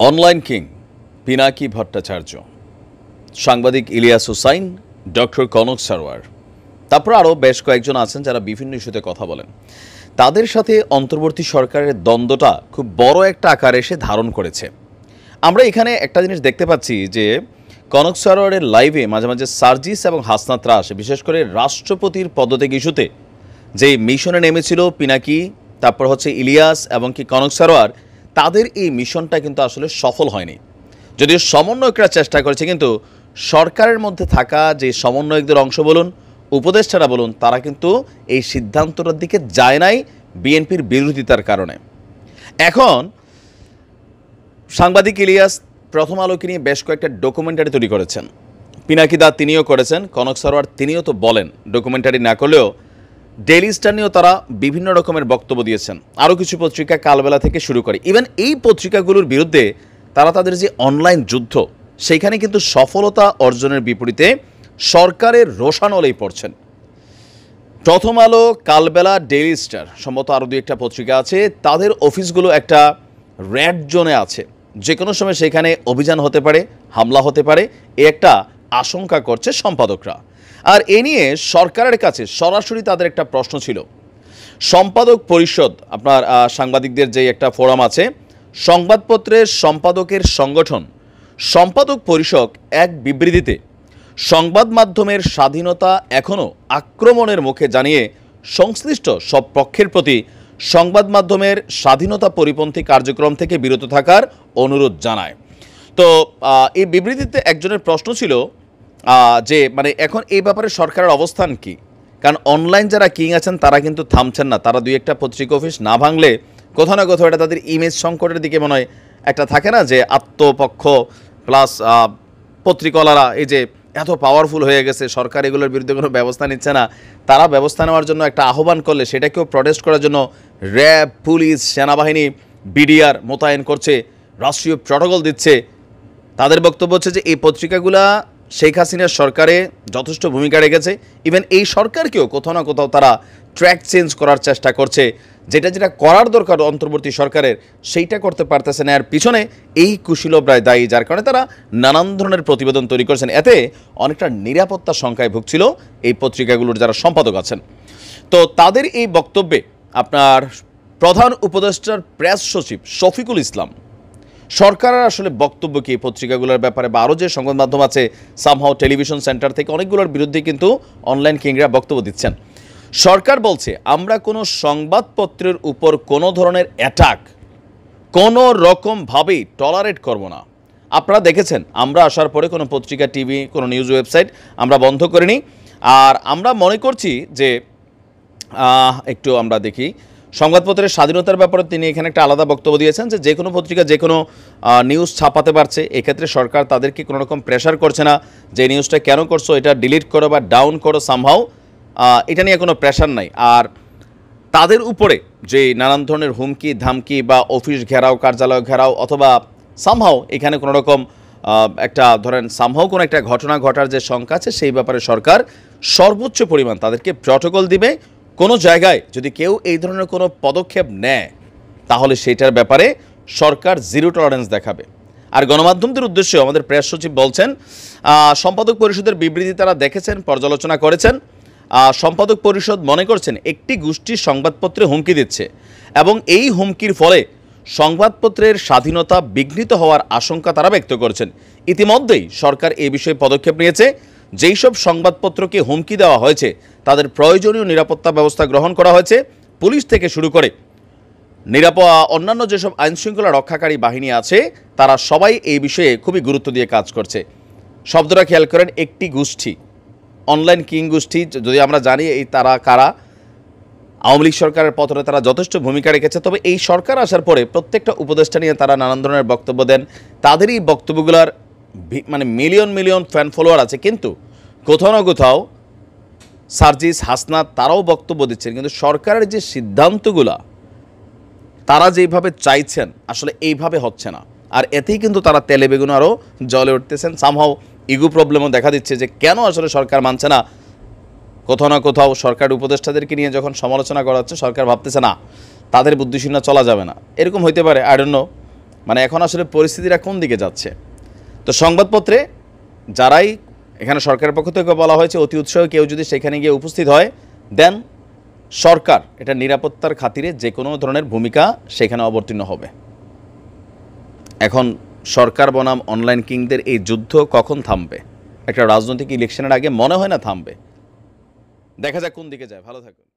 Online king Pinaki Bhattacharya, সাংবাদিক Ilias Hussain, doctor Kanak Sarwar, তারপর আরও বেশ কয়েকজন আছেন যারা বিভিন্ন ইস্যুতে কথা বলেন। তাদের সাথে অন্তর্বর্তী সরকারের দ্বন্দ্বটা খুব বড় একটা আকার এসে ধারণ করেছে। আমরা এখানে একটা জিনিস দেখতে পাচ্ছি যে কনক সারোয়ারের লাইভে মাঝে মাঝে সার্জিস এবং হাসনাতরা আসে, বিশেষ করে রাষ্ট্রপতির পদত্যাগ ইস্যুতে যে মিশনে নেমেছিল পিনাকি, তারপর হচ্ছে ইলিয়াস এবং কি কনক সারোয়ার, তাদের এই মিশনটা কিন্তু আসলে সফল হয়নি। যদিও সমন্বয়করা চেষ্টা করেছে, কিন্তু সরকারের মধ্যে থাকা যে সমন্বয়কদের অংশ বলুন, উপদেষ্টারা বলুন, তারা কিন্তু এই সিদ্ধান্তটার দিকে যায় নাই বিএনপির বিরোধিতার কারণে। এখন সাংবাদিক ইলিয়াস প্রথম আলোকে নিয়ে বেশ কয়েকটা ডকুমেন্টারি তৈরি করেছেন। পিনাকি দা তিনিও করেছেন, কনক সারোয়ার তিনিও তো বলেন, ডকুমেন্টারি না করলেও ডেইলি স্টার নিয়েও তারা বিভিন্ন রকমের বক্তব্য দিয়েছেন। আরও কিছু পত্রিকা কালবেলা থেকে শুরু করে, ইভেন এই পত্রিকাগুলোর বিরুদ্ধে তারা তাদের যে অনলাইন যুদ্ধ, সেইখানে কিন্তু সফলতা অর্জনের বিপরীতে সরকারের রোষানলেই পড়ছেন। প্রথম আলো, কালবেলা, ডেইলি স্টার, সম্ভবত আরও দুই একটা পত্রিকা আছে, তাদের অফিসগুলো একটা রেড জোনে আছে। যে কোনো সময় সেখানে অভিযান হতে পারে, হামলা হতে পারে, এ একটা আশঙ্কা করছে সম্পাদকরা। আর এ নিয়ে সরকারের কাছে সরাসরি তাদের একটা প্রশ্ন ছিল। সম্পাদক পরিষদ, আপনার সাংবাদিকদের যে একটা ফোরাম আছে, সংবাদপত্রের সম্পাদকের সংগঠন সম্পাদক পরিষদ এক বিবৃতিতে সংবাদ মাধ্যমের স্বাধীনতা এখনও আক্রমণের মুখে জানিয়ে সংশ্লিষ্ট সব পক্ষের প্রতি সংবাদ মাধ্যমের স্বাধীনতা পরিপন্থী কার্যক্রম থেকে বিরত থাকার অনুরোধ জানায়। তো এই বিবৃতিতে একজনের প্রশ্ন ছিল যে মানে এখন এই ব্যাপারে সরকারের অবস্থান কি, কারণ অনলাইন যারা কিং আছেন তারা কিন্তু থামছেন না। তারা দুই একটা পত্রিকা অফিস না ভাঙলে কোথাও না কোথাও এটা তাদের ইমেজ সংকটের দিকে মনে হয় একটা থাকে না, যে আত্মপক্ষ প্লাস পত্রিকাওয়ালারা এই যে এত পাওয়ারফুল হয়ে গেছে, সরকার এগুলোর বিরুদ্ধে কোনো ব্যবস্থা নিচ্ছে না, তারা ব্যবস্থা নেওয়ার জন্য একটা আহ্বান করলে সেটাকেও প্রটেস্ট করার জন্য র্যাব, পুলিশ, সেনাবাহিনী, বিডিআর মোতায়েন করছে, রাষ্ট্রীয় প্রটোকল দিচ্ছে। তাদের বক্তব্য হচ্ছে যে এই পত্রিকাগুলা শেখ হাসিনার সরকারে যথেষ্ট ভূমিকা রেখেছে, ইভেন এই সরকারকেও কোথাও না কোথাও তারা ট্র্যাক চেঞ্জ করার চেষ্টা করছে, যেটা করার দরকার অন্তর্বর্তী সরকারের সেইটা করতে পারতেছে না। এর পিছনে এই কুশীলভ রায় দায়ী, যার কারণে তারা নানান ধরনের প্রতিবেদন তৈরি করছেন। এতে অনেকটা নিরাপত্তা শঙ্কায় ভুগছিল এই পত্রিকাগুলোর যারা সম্পাদক আছেন। তো তাদের এই বক্তব্যে আপনার প্রধান উপদেষ্টার প্রেস সচিব শফিকুল ইসলাম সরকারের আসলে বক্তব্য কি পত্রিকাগুলোর ব্যাপারে, বা আরও যে সংবাদ মাধ্যম আছে, সামহাও টেলিভিশন সেন্টার থেকে অনেকগুলোর বিরুদ্ধে কিন্তু অনলাইন কিংরা বক্তব্য দিচ্ছেন। সরকার বলছে আমরা কোনো সংবাদপত্রের উপর কোনো ধরনের অ্যাটাক কোনো রকমভাবেই টলারেট করব না। আপনারা দেখেছেন আমরা আসার পরে কোনো পত্রিকা, টিভি, কোনো নিউজ ওয়েবসাইট আমরা বন্ধ করিনি। আর আমরা মনে করছি যে একটু আমরা দেখি সংবাদপত্রের স্বাধীনতার ব্যাপারে তিনি এখানে একটা আলাদা বক্তব্য দিয়েছেন, যে কোনো পত্রিকা যে কোনো নিউজ ছাপাতে পারছে। এক্ষেত্রে সরকার তাদেরকে কোনো রকম প্রেশার করছে না যে নিউজটা কেন করছো, এটা ডিলিট করো বা ডাউন করো সামহাও, এটা নিয়ে কোনো প্রেশার নাই। আর তাদের উপরে যে নানান ধরনের হুমকি ধামকি বা অফিস ঘেরাও, কার্যালয় ঘেরাও, অথবা সামহাও এখানে কোনো রকম একটা ধরেন সামহাও কোনো একটা ঘটনা ঘটার যে শঙ্কা আছে, সেই ব্যাপারে সরকার সর্বোচ্চ পরিমাণ তাদেরকে প্রটোকল দিবে। কোনো জায়গায় যদি কেউ এই ধরনের কোনো পদক্ষেপ নেয় তাহলে সেটার ব্যাপারে সরকার জিরো টলারেন্স দেখাবে। আর গণমাধ্যমদের উদ্দেশ্যে আমাদের প্রেস সচিব বলছেন সম্পাদক পরিষদের বিবৃতি তারা দেখেছেন, পর্যালোচনা করেছেন। সম্পাদক পরিষদ মনে করছেন একটি গোষ্ঠী সংবাদপত্রে হুমকি দিচ্ছে এবং এই হুমকির ফলে সংবাদপত্রের স্বাধীনতা বিঘ্নিত হওয়ার আশঙ্কা তারা ব্যক্ত করেছেন। ইতিমধ্যেই সরকার এই বিষয়ে পদক্ষেপ নিয়েছে। যেই সব সংবাদপত্রকে হুমকি দেওয়া হয়েছে তাদের প্রয়োজনীয় নিরাপত্তা ব্যবস্থা গ্রহণ করা হয়েছে। পুলিশ থেকে শুরু করে অন্যান্য যেসব আইনশৃঙ্খলা রক্ষাকারী বাহিনী আছে তারা সবাই এই বিষয়ে খুবই গুরুত্ব দিয়ে কাজ করছে। শব্দটা খেয়াল করেন, একটি গোষ্ঠী, অনলাইন কিং গোষ্ঠী। যদি আমরা জানি এই তারা কারা, আওয়ামী লীগ সরকারের পতনে তারা যথেষ্ট ভূমিকা রেখেছে, তবে এই সরকার আসার পরে প্রত্যেকটা উপদেষ্টা নিয়ে তারা নানান ধরনের বক্তব্য দেন। তাদের এই বক্তব্যগুলোর মানে মিলিয়ন মিলিয়ন ফ্যান ফলোয়ার আছে, কিন্তু কোথাও না কোথাও সার্জিস, হাসনাত তারাও বক্তব্য দিচ্ছেন, কিন্তু সরকারের যে সিদ্ধান্তগুলা তারা যেইভাবে চাইছেন আসলে এইভাবে হচ্ছে না। আর এতেই কিন্তু তারা তেলে বেগুন আরও জ্বলে উঠতেছেন। সামহাও ইগো প্রবলেমও দেখা দিচ্ছে যে কেন আসলে সরকার মানছে না। কোথাও না কোথাও সরকার উপদেষ্টাদেরকে নিয়ে যখন সমালোচনা করা হচ্ছে, সরকার ভাবতেছে না তাদের বুদ্ধিশূন্য চলা যাবে না, এরকম হইতে পারে, আই ডোন্ট নো। মানে এখন আসলে পরিস্থিতিটা কোন দিকে যাচ্ছে। তো সংবাদপত্রে যারাই এখানে সরকারের পক্ষ থেকে বলা হয়েছে অতি উৎসাহী কেউ যদি সেখানে গিয়ে উপস্থিত হয় দেন সরকার এটা নিরাপত্তার খাতিরে যে কোনো ধরনের ভূমিকা সেখানে অবতীর্ণ হবে। এখন সরকার বনাম অনলাইন কিংদের এই যুদ্ধ কখন থামবে? একটা রাজনৈতিক ইলেকশনের আগে মনে হয় না থামবে। দেখা যাক কোন দিকে যায়। ভালো থাকুন।